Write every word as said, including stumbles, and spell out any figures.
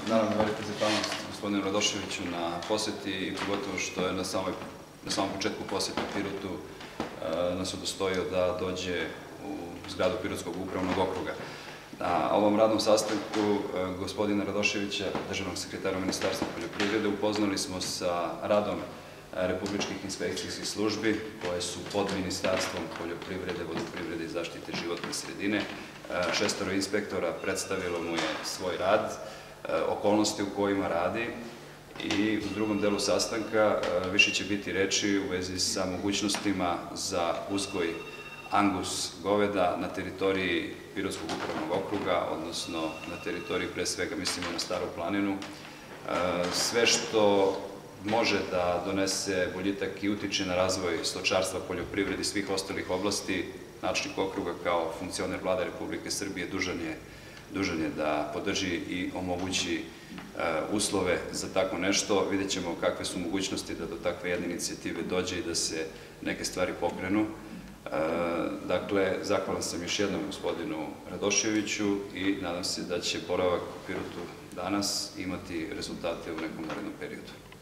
naravno velika zahvalnost gospodinu Radoševiću na poseti i pogotovo što je na samom početku posete Pirotu nas udostojio da dođe u zgradu Pirotskog upravnog okruga. Na ovom radnom sastanku gospodina Radoševića, državnog sekretara Ministarstva poljoprivrede, upoznali smo sa radom republičkih inspekcijskih službi koje su pod Ministarstvom poljoprivrede, vodoprivrede i zaštite životne sredine. Šestoro inspektora predstavilo mu je svoj rad, okolnosti u kojima radi i u drugom delu sastanka više će biti reči u vezi sa mogućnostima za uzgoj Angus goveda na teritoriji Pirotskog upravnog okruga, odnosno na teritoriji, pre svega mislimo na Staru planinu. Sve što može da donese boljitak i utiče na razvoj stočarstva, poljoprivrede i svih ostalih oblasti, načelnik okruga kao funkcioner Vlade Republike Srbije dužan je da podrži i omogući uslove za tako nešto. Vidjet ćemo kakve su mogućnosti da do takve jedne inicijative dođe i da se neke stvari pokrenu. Dakle, zahvalan sam još jednom gospodinu Radoševiću i nadam se da će boravak u Pirotu danas imati rezultate u nekom narednom periodu.